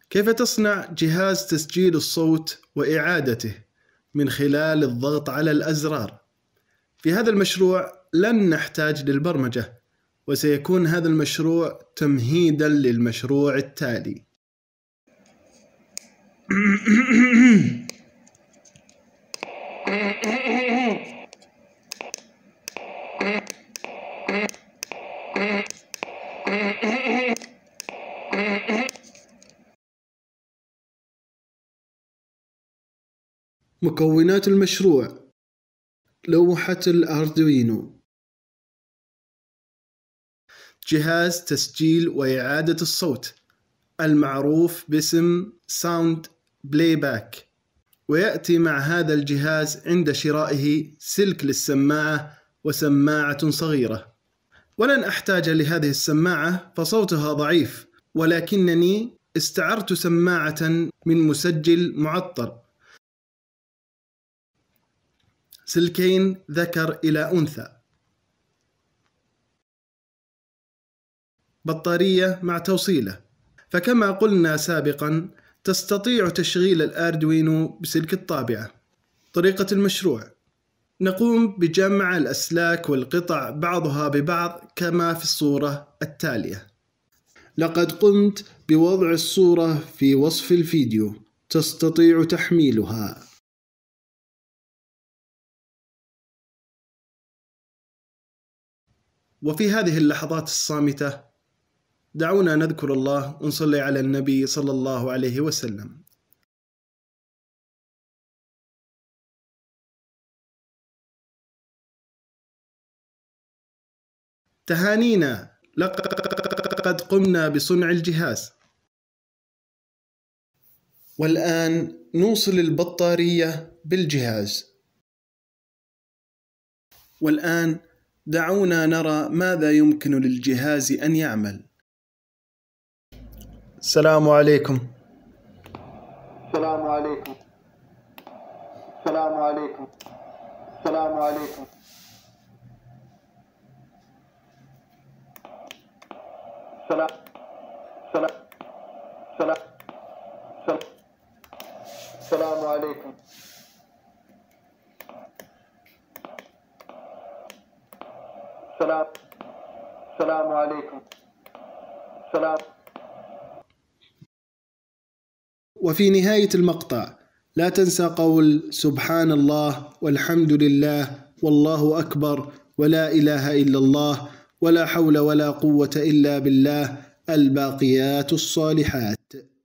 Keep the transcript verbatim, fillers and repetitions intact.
كيف تصنع جهاز تسجيل الصوت وإعادته من خلال الضغط على الأزرار؟ في هذا المشروع لن نحتاج للبرمجة، وسيكون هذا المشروع تمهيداً للمشروع التالي. مكونات المشروع: لوحة الأردوينو، جهاز تسجيل وإعادة الصوت المعروف باسم ساوند بلاي باك، ويأتي مع هذا الجهاز عند شرائه سلك للسماعة وسماعة صغيرة. ولن أحتاج لهذه السماعة فصوتها ضعيف، ولكنني استعرت سماعة من مسجل معطر، سلكين ذكر إلى أنثى، بطارية مع توصيلة. فكما قلنا سابقا تستطيع تشغيل الأردوينو بسلك الطابعة. طريقة المشروع: نقوم بجمع الأسلاك والقطع بعضها ببعض كما في الصورة التالية. لقد قمت بوضع الصورة في وصف الفيديو، تستطيع تحميلها. وفي هذه اللحظات الصامتة دعونا نذكر الله ونصلي على النبي صلى الله عليه وسلم. تهانينا، لقد قمنا بصنع الجهاز. والآن نوصل البطارية بالجهاز. والآن دعونا نرى ماذا يمكن للجهاز أن يعمل. السلام عليكم. السلام عليكم. السلام عليكم. السلام عليكم. سلام سلام سلام سلام السلام عليكم. سلام السلام عليكم. سلام. وفي نهاية المقطع لا تنسى قول سبحان الله والحمد لله والله أكبر ولا إله إلا الله ولا حول ولا قوة إلا بالله الباقيات الصالحات.